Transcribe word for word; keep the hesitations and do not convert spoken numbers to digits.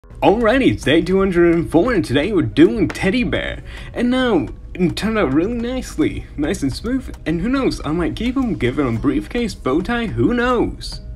Alrighty, it's day two hundred four, and today we're doing Teddy Bear. And now, it turned out really nicely, nice and smooth, and who knows, I might keep him, give him a briefcase, bow tie, who knows?